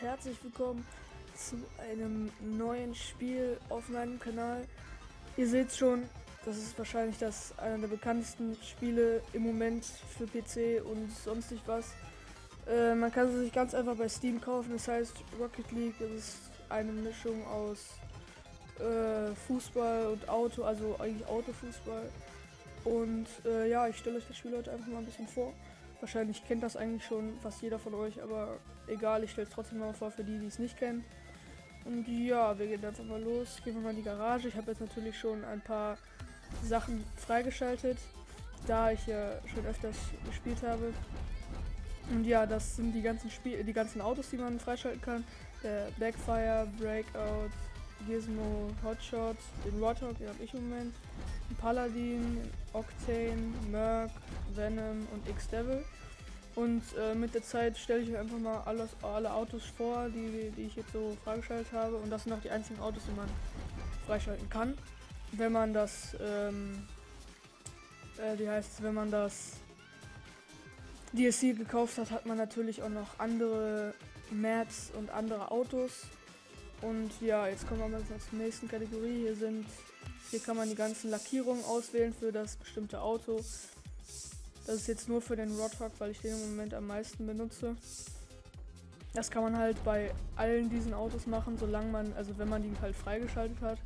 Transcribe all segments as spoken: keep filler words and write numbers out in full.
herzlich willkommen zu einem neuen Spiel auf meinem Kanal. Ihr seht schon, das ist wahrscheinlich das einer der bekanntesten Spiele im Moment für P C und sonstig was. Äh, man kann sie sich ganz einfach bei Steam kaufen, das heißt Rocket League. Das ist eine Mischung aus äh, Fußball und Auto, also eigentlich Autofußball. Und äh, ja, ich stelle euch das Spiel heute einfach mal ein bisschen vor. Wahrscheinlich kennt das eigentlich schon fast jeder von euch, aber egal, ich stelle es trotzdem mal vor für die, die es nicht kennen. Und ja, wir gehen einfach mal los, gehen wir mal in die Garage. Ich habe jetzt natürlich schon ein paar Sachen freigeschaltet, da ich ja schon öfters gespielt habe. Und ja, das sind die ganzen Spiel die ganzen Autos, die man freischalten kann. Der Backfire, Breakout, Gizmo, Hotshot, den Roadhog, den habe ich im Moment, den Paladin, Octane, Merc, Venom und X-Devil. Und äh, mit der Zeit stelle ich euch einfach mal alles, alle Autos vor, die, die ich jetzt so freigeschaltet habe. Und das sind auch die einzigen Autos, die man freischalten kann. Wenn man das, ähm, äh, wie heißt es, wenn man das D L C gekauft hat, hat man natürlich auch noch andere Maps und andere Autos. Und ja, jetzt kommen wir mal zur nächsten Kategorie. Hier sind, hier kann man die ganzen Lackierungen auswählen für das bestimmte Auto. Das ist jetzt nur für den Roadhog, weil ich den im Moment am meisten benutze. Das kann man halt bei allen diesen Autos machen, solange man, also wenn man die halt freigeschaltet hat.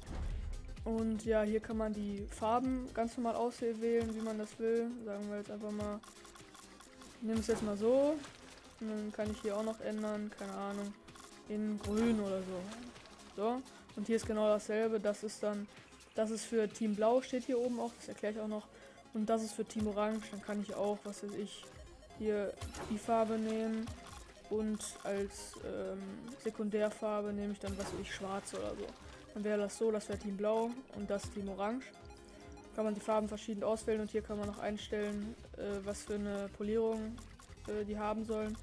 Und ja, hier kann man die Farben ganz normal auswählen, wie man das will. Sagen wir jetzt einfach mal, ich nehme es jetzt mal so. Und dann kann ich hier auch noch ändern, keine Ahnung, in grün oder so. So, und hier ist genau dasselbe. Das ist dann, das ist für Team Blau, steht hier oben auch, das erkläre ich auch noch. Und das ist für Team Orange, dann kann ich auch, was weiß ich, hier die Farbe nehmen. Und als ähm, Sekundärfarbe nehme ich dann, was weiß ich, schwarz oder so. Dann wäre das so, das wäre Team Blau und das Team Orange. Kann man die Farben verschieden auswählen und hier kann man noch einstellen, äh, was für eine Polierung äh, die haben sollen.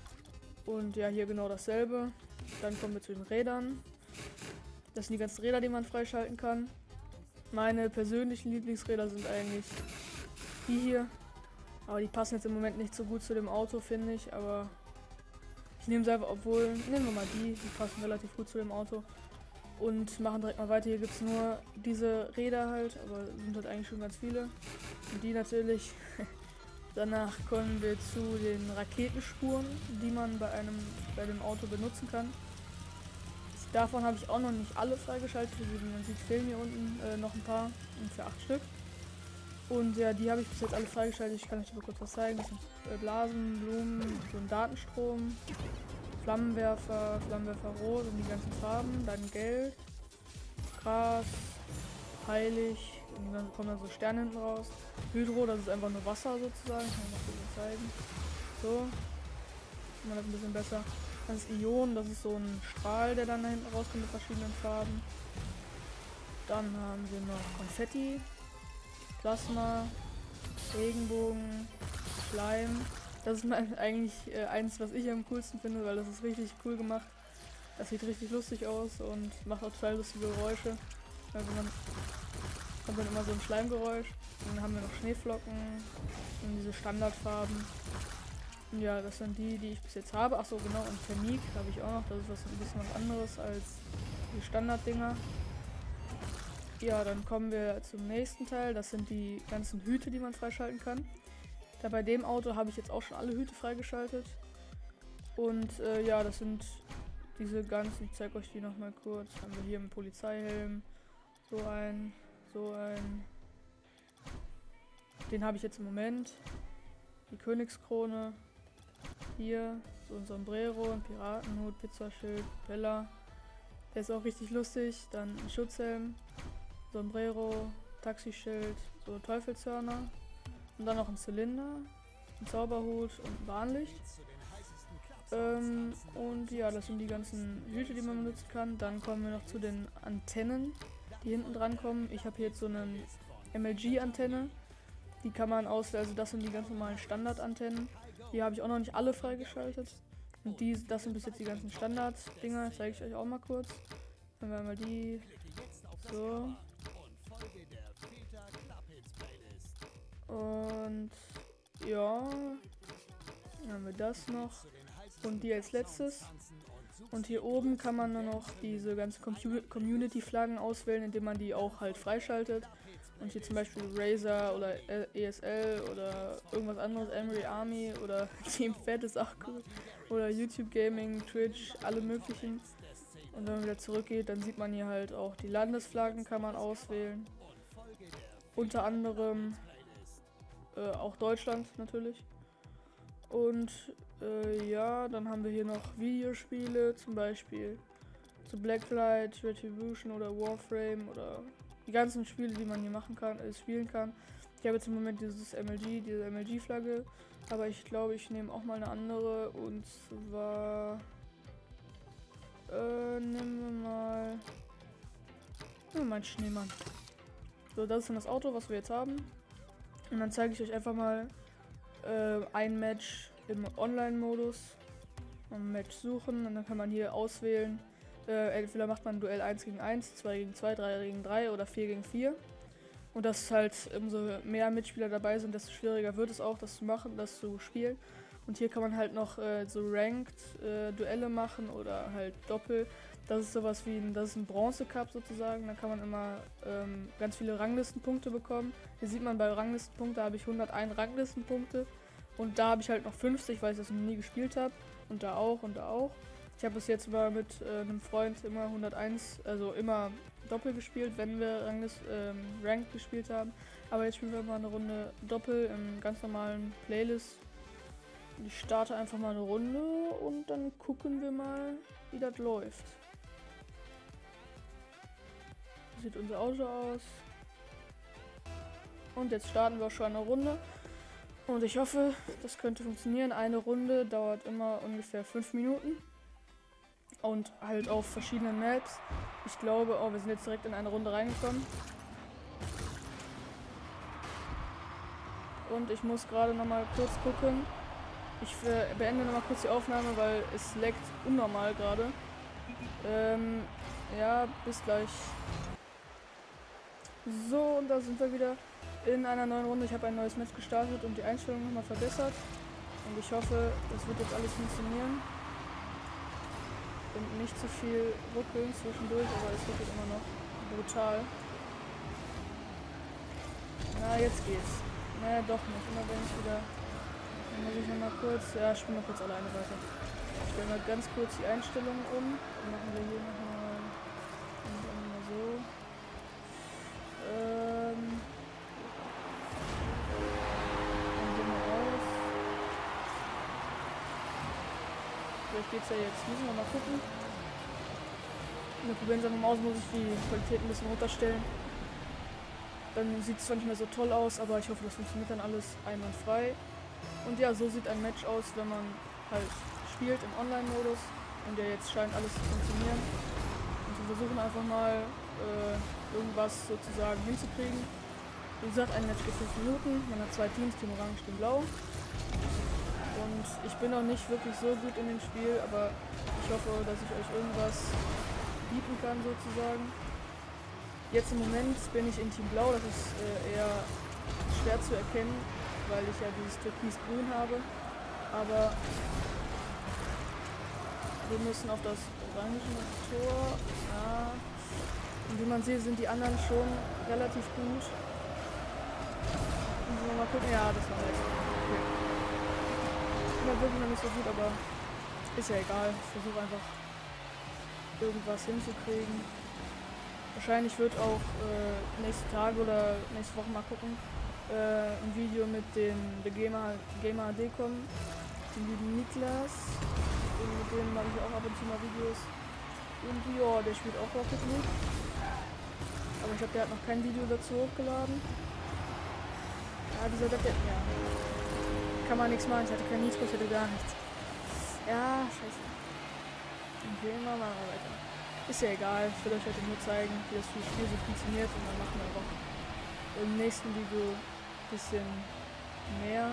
Und ja, hier genau dasselbe. Dann kommen wir zu den Rädern. Das sind die ganzen Räder, die man freischalten kann. Meine persönlichen Lieblingsräder sind eigentlich die hier. Aber die passen jetzt im Moment nicht so gut zu dem Auto, finde ich. Aber ich nehme sie einfach, obwohl, nehmen wir mal die. Die passen relativ gut zu dem Auto. Und machen direkt mal weiter. Hier gibt es nur diese Räder halt, aber sind halt eigentlich schon ganz viele. Und die natürlich. Danach kommen wir zu den Raketenspuren, die man bei einem bei dem Auto benutzen kann. Davon habe ich auch noch nicht alle freigeschaltet, wie man sieht, fehlen hier unten äh, noch ein paar, ungefähr acht Stück. Und ja, die habe ich bis jetzt alle freigeschaltet. Ich kann euch mal kurz was zeigen. Das sind äh, Blasen, Blumen, so ein Datenstrom, Flammenwerfer, Flammenwerfer Rot und die ganzen Farben, dann Gelb, Gras, Heilig, und dann kommen dann so Sterne hinten raus. Hydro, das ist einfach nur Wasser sozusagen. Ich kann mal kurz zeigen. So, kann man das ein bisschen besser. Das ist Ion, das ist so ein Strahl, der dann da hinten rauskommt mit verschiedenen Farben. Dann haben wir noch Konfetti, Plasma, Regenbogen, Schleim. Das ist mal eigentlich äh, eins, was ich am coolsten finde, weil das ist richtig cool gemacht. Das sieht richtig lustig aus und macht auch total lustige Geräusche. Also man kommt dann immer so ein Schleimgeräusch. Und dann haben wir noch Schneeflocken und diese Standardfarben. Und ja, das sind die, die ich bis jetzt habe. Achso, genau, und Thermik habe ich auch noch. Das ist was, ein bisschen was anderes als die Standarddinger. Ja, dann kommen wir zum nächsten Teil. Das sind die ganzen Hüte, die man freischalten kann. Da bei dem Auto habe ich jetzt auch schon alle Hüte freigeschaltet. Und äh, ja, das sind diese ganzen, ich zeige euch die nochmal kurz. Haben wir hier einen Polizeihelm, so ein, so ein. Den habe ich jetzt im Moment. Die Königskrone. Hier, so ein Sombrero, ein Piratenhut, Pizzaschild, Bella. Der ist auch richtig lustig. Dann ein Schutzhelm, Sombrero, Taxischild, so Teufelshörner. Und dann noch ein Zylinder, ein Zauberhut und ein Warnlicht. Ähm, und ja, das sind die ganzen Hüte, die man benutzen kann. Dann kommen wir noch zu den Antennen, die hinten dran kommen. Ich habe hier jetzt so eine M L G-Antenne. Die kann man auswählen, also das sind die ganz normalen Standardantennen. Die habe ich auch noch nicht alle freigeschaltet. Und die, das sind bis jetzt die ganzen Standard-Dinger, zeige ich euch auch mal kurz. Dann werden wir die so. Und ja, dann haben wir das noch. Und die als letztes. Und hier oben kann man dann noch diese ganzen Community-Flaggen auswählen, indem man die auch halt freischaltet. Und hier zum Beispiel Razer oder E S L oder irgendwas anderes, Emery Army oder Team Fat ist auch cool. Oder YouTube Gaming, Twitch, alle möglichen. Und wenn man wieder zurückgeht, dann sieht man hier halt auch die Landesflaggen kann man auswählen. Unter anderem äh, auch Deutschland natürlich. Und äh, ja, dann haben wir hier noch Videospiele, zum Beispiel zu Blacklight, Retribution oder Warframe oder die ganzen Spiele, die man hier machen kann, äh, spielen kann. Ich habe jetzt im Moment dieses M L G, diese M L G-Flagge, aber ich glaube, ich nehme auch mal eine andere und zwar äh, nehmen wir mal, nehmen wir mal einen Schneemann. So, das ist dann das Auto, was wir jetzt haben. Und dann zeige ich euch einfach mal äh, ein Match im Online-Modus. Ein Match suchen und dann kann man hier auswählen. Äh, entweder macht man ein Duell eins gegen eins, zwei gegen zwei, drei gegen drei oder vier gegen vier. Und dass halt umso mehr Mitspieler dabei sind, desto schwieriger wird es auch, das zu machen, das zu spielen. Und hier kann man halt noch äh, so Ranked äh, Duelle machen oder halt Doppel. Das ist sowas wie ein, das ist ein Bronze Cup sozusagen. Da kann man immer ähm, ganz viele Ranglistenpunkte bekommen. Hier sieht man bei Ranglistenpunkten, da habe ich hunderteins Ranglistenpunkte. Und da habe ich halt noch fünfzig, weil ich das noch nie gespielt habe. Und da auch und da auch. Ich habe bis jetzt immer mit äh, einem Freund immer hunderteins, also immer Doppel gespielt, wenn wir Ranglist, ähm, Ranked gespielt haben. Aber jetzt spielen wir mal eine Runde Doppel im ganz normalen Playlist. Ich starte einfach mal eine Runde und dann gucken wir mal, wie das läuft. So sieht unser Auto aus. Und jetzt starten wir auch schon eine Runde. Und ich hoffe, das könnte funktionieren. Eine Runde dauert immer ungefähr fünf Minuten. Und halt auf verschiedenen Maps. Ich glaube, oh, wir sind jetzt direkt in eine Runde reingekommen. Und ich muss gerade noch mal kurz gucken. Ich äh, beende noch mal kurz die Aufnahme, weil es leckt unnormal gerade. Ähm, ja, bis gleich. So, und da sind wir wieder in einer neuen Runde. Ich habe ein neues Match gestartet und die Einstellung nochmal verbessert. Und ich hoffe, das wird jetzt alles funktionieren. Und nicht zu viel ruckeln zwischendurch, aber es ruckelt immer noch brutal. Na, jetzt geht's. Naja, doch nicht. Immer wenn ich wieder... Dann muss ich nochmal kurz... Ja, ich spiele noch kurz alleine weiter. Ich stelle mal ganz kurz die Einstellungen um. Dann machen wir hier nochmal... Mal so. Ähm... Dann gehen wir raus. Vielleicht geht's ja jetzt. Müssen wir mal gucken. Wir probieren es einfach mal aus, muss ich die Qualität ein bisschen runterstellen. Dann sieht es zwar nicht mehr so toll aus, aber ich hoffe, das funktioniert dann alles einwandfrei. Und ja, so sieht ein Match aus, wenn man halt spielt im Online-Modus. Und ja, jetzt scheint alles zu funktionieren. Und wir versuchen einfach mal äh, irgendwas sozusagen hinzukriegen. Wie gesagt, ein Match geht fünf Minuten. Man hat zwei Teams, Team Orange, Team Blau. Und ich bin noch nicht wirklich so gut in dem Spiel, aber ich hoffe, dass ich euch irgendwas bieten kann sozusagen. Jetzt im Moment bin ich in Team Blau, das ist äh, eher schwer zu erkennen, weil ich ja dieses Türkis-Grün habe. Aber wir müssen auf das orange Tor. Ja. Und wie man sieht, sind die anderen schon relativ gut. Müssen wir mal gucken. Ja, das war jetzt. Okay. Ich bin wirklich noch nicht so gut, aber ist ja egal. Ich versuche einfach irgendwas hinzukriegen. Wahrscheinlich wird auch äh, nächste Tage oder nächste Woche mal gucken, äh, ein Video mit dem The Gamer, Gamer H D kommen, dem lieben Niklas, und mit dem mache ich auch ab und zu mal Videos. Und ja, der spielt auch Rocket League. Aber ich glaube, der hat noch kein Video dazu hochgeladen. Ja, dieser Depp, ja. Kann man nichts machen, ich hatte kein Nitro, ich hatte gar nichts. Ja, scheiße. Und wie immer machen wir weiter. Ist ja egal, ich will euch heute nur zeigen, wie das Spiel so funktioniert und dann machen wir einfach im nächsten Video ein bisschen mehr.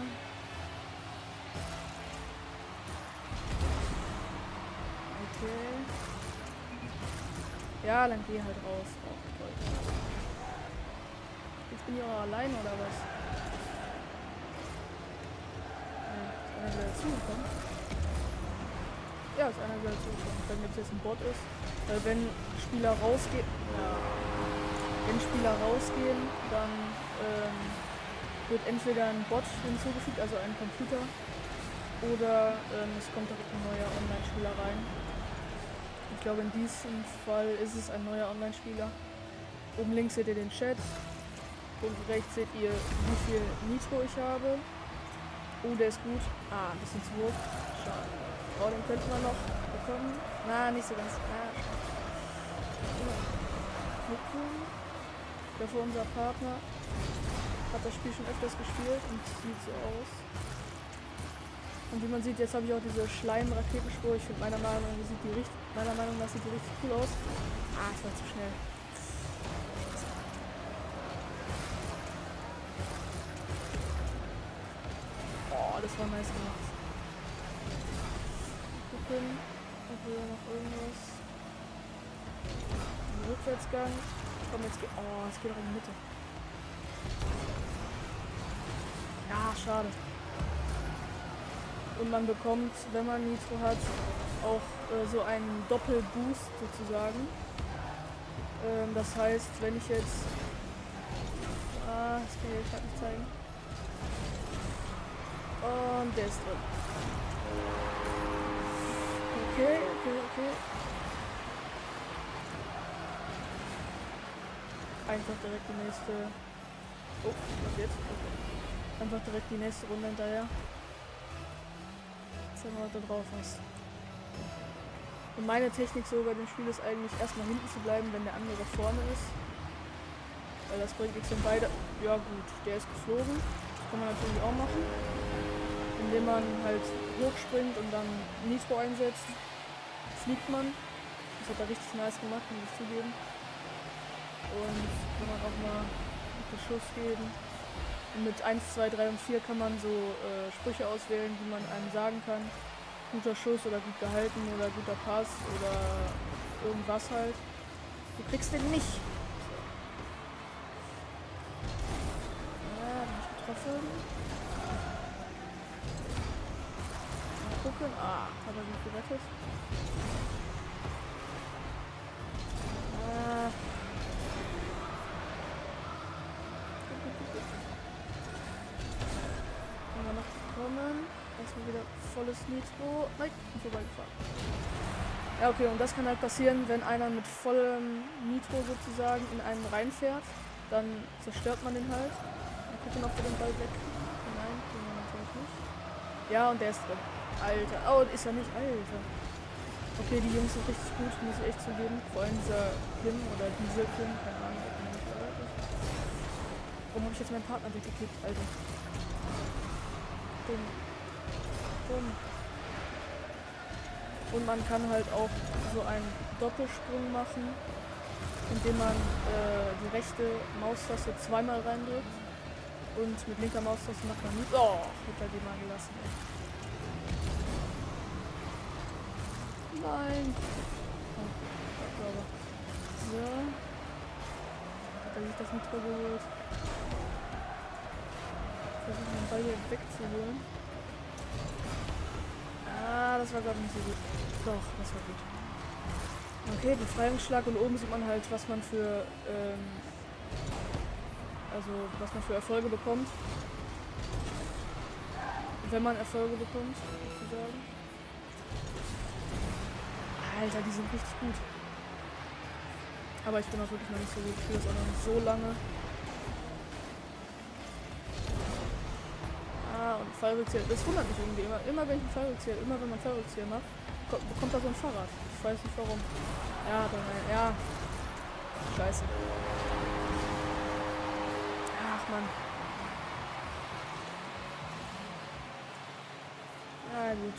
Okay. Ja, dann geh halt raus. Oh, toll. Jetzt bin ich auch alleine oder was? Ja, ich bin dann wieder dazugekommen. Ja, ist einer wieder zugekommen. Wenn jetzt jetzt ein Bot ist. Weil wenn Spieler rausgehen. Wenn Spieler rausgehen, dann ähm, wird entweder ein Bot hinzugefügt, also ein Computer, oder ähm, es kommt direkt ein neuer Online-Spieler rein. Ich glaube, in diesem Fall ist es ein neuer Online-Spieler. Oben links seht ihr den Chat. Unten rechts seht ihr, wie viel Nitro ich habe. Oh, der ist gut. Ah, ein bisschen zu hoch. Schade. Oh, den könnten wir noch bekommen. Na, nicht so ganz. Ah, schade. Dafür unser Partner hat das Spiel schon öfters gespielt und sieht so aus. Und wie man sieht, jetzt habe ich auch diese Schleim-Raketenspur. Ich finde meiner Meinung nach sieht die richtig, meiner Meinung nach sieht die richtig cool aus. Ah, es war zu schnell. Oh, das war nice gemacht. Gucken, ob wir noch irgendwas. Rückwärtsgang. Komm, jetzt geht. Oh, es geht auch in die Mitte. Ja, schade. Und man bekommt, wenn man Nitro hat, auch äh, so einen Doppelboost sozusagen. Ähm, das heißt, wenn ich jetzt... Ah, das kann ich gerade nicht zeigen. Und der ist drin. Okay, okay, okay. Einfach direkt die nächste... Oh, was jetzt? Okay. Einfach direkt die nächste Runde hinterher. Jetzt haben wir da drauf was. Und meine Technik so bei dem Spiel ist eigentlich erstmal hinten zu bleiben, wenn der andere vorne ist. Weil das bringt nichts, wenn beide... Ja gut, der ist geflogen. Das kann man natürlich auch machen. Indem man halt hochspringt und dann Nitro einsetzt, fliegt man. Das hat er richtig nice gemacht, muss ich zugeben. Und kann man auch mal einen Beschuss geben. Und mit eins, zwei, drei und vier kann man so äh, Sprüche auswählen, die man einem sagen kann. Guter Schuss oder gut gehalten oder guter Pass oder irgendwas halt. Du kriegst den nicht. Ja, bin ich getroffen. Mal gucken. Ah, hat er mich gerettet. Ah. Kommen. Erstmal wieder volles Nitro. Nein, bin vorbeigefahren. Ja, okay, und das kann halt passieren, wenn einer mit vollem Nitro sozusagen in einen reinfährt. Dann zerstört man den halt. Mal gucken, ob wir den Ball weg. Nein, den wir natürlich nicht. Ja, und der ist drin. Alter. Oh, ist er nicht. Alter. Okay, die Jungs sind richtig gut, muss ich echt zugeben. Vor allem dieser Kim oder diese Kim. Keine Ahnung, ob man nicht verraten ist. Warum habe ich jetzt meinen Partner weggeklickt, Alter? Dumm. Dumm. Und man kann halt auch so einen Doppelsprung machen, indem man äh, die rechte Maustaste zweimal reindrückt und mit linker Maustaste macht man nicht. Oh, hat er die mal gelassen, ey. Nein. Oh, so. Hat er sich das nicht geholt. Versuchen den Ball hier wegzuholen. Ah, das war glaube ich nicht so gut. Doch, das war gut. Okay, Befreiungsschlag und oben sieht man halt, was man für ähm, also was man für Erfolge bekommt. Wenn man Erfolge bekommt, sozusagen. Alter, die sind richtig gut. Aber ich bin auch wirklich noch nicht so gut. Ich spiele das auch noch nicht so lange. Und Fallrückzieher, das wundert mich irgendwie immer. Immer wenn ich einen Fallrückzieher, immer wenn man Fallrückzieher macht, kommt, bekommt da so ein Fahrrad. Ich weiß nicht warum. Ja, dann, ja. Scheiße. Ach man. Ja gut.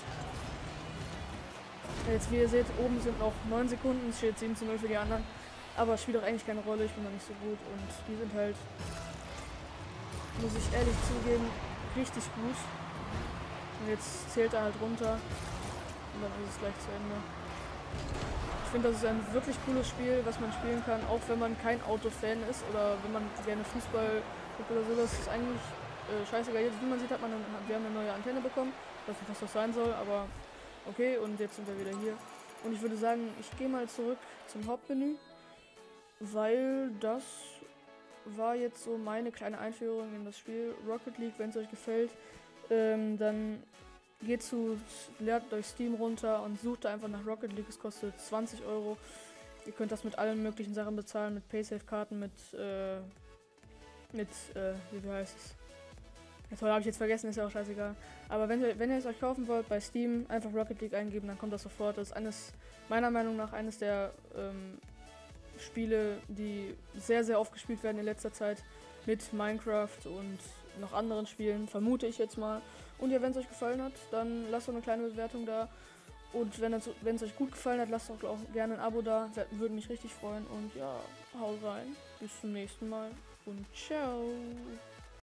Jetzt wie ihr seht, oben sind noch neun Sekunden, es steht sieben zu null für die anderen. Aber es spielt auch eigentlich keine Rolle, ich bin noch nicht so gut und die sind halt, muss ich ehrlich zugeben, richtig gut. Und jetzt zählt er halt runter und dann ist es gleich zu Ende. Ich finde, das ist ein wirklich cooles Spiel, was man spielen kann, auch wenn man kein Autofan ist oder wenn man gerne Fußball guckt oder sowas. Das ist eigentlich äh, scheißegal. Jetzt, wie man sieht, hat man eine, wir haben eine neue Antenne bekommen. Ich weiß nicht, was das sein soll, aber Okay, und jetzt sind wir wieder hier. Und ich würde sagen, ich gehe mal zurück zum Hauptmenü, weil das war jetzt so meine kleine Einführung in das Spiel Rocket League. Wenn es euch gefällt, ähm, dann geht zu, ladet euch Steam runter und sucht da einfach nach Rocket League. Es kostet zwanzig Euro. Ihr könnt das mit allen möglichen Sachen bezahlen, mit Paysafe-Karten, mit, äh, mit, äh, wie heißt es? Ja, toll, habe ich jetzt vergessen, ist ja auch scheißegal. Aber wenn ihr, wenn ihr es euch kaufen wollt, bei Steam einfach Rocket League eingeben, dann kommt das sofort. Das ist eines, meiner Meinung nach, eines der ähm, Spiele, die sehr, sehr oft gespielt werden in letzter Zeit mit Minecraft und noch anderen Spielen, vermute ich jetzt mal. Und ja, wenn es euch gefallen hat, dann lasst doch eine kleine Bewertung da. Und wenn es, wenn es euch gut gefallen hat, lasst doch auch gerne ein Abo da. Würde mich richtig freuen. Und ja, haut rein. Bis zum nächsten Mal. Und ciao.